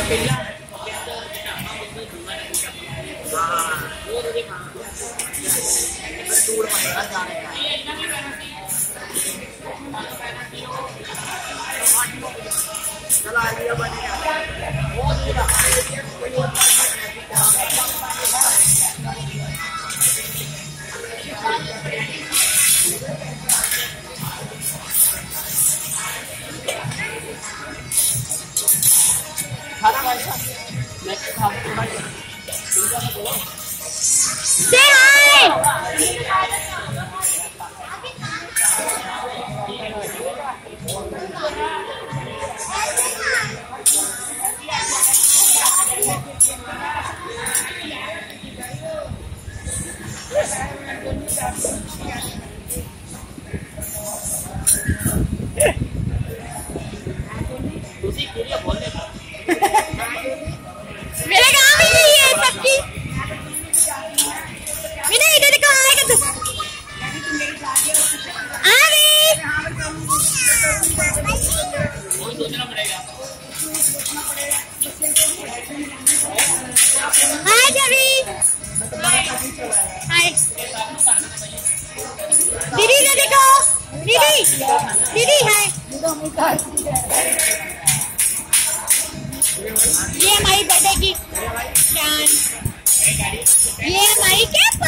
Say hi. मेरे गाँव में नहीं है सबकी। विनय इधर देखो, आएगा तू। हाय जवी। हाय दीदी, इधर देखो। दीदी, दीदी है। ये हमारी बेटे की जान, ये हमारी क्या